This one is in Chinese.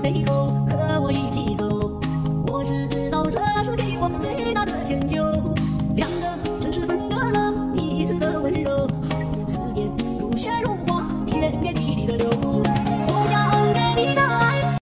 背后和我一起走。我知道这是给我们最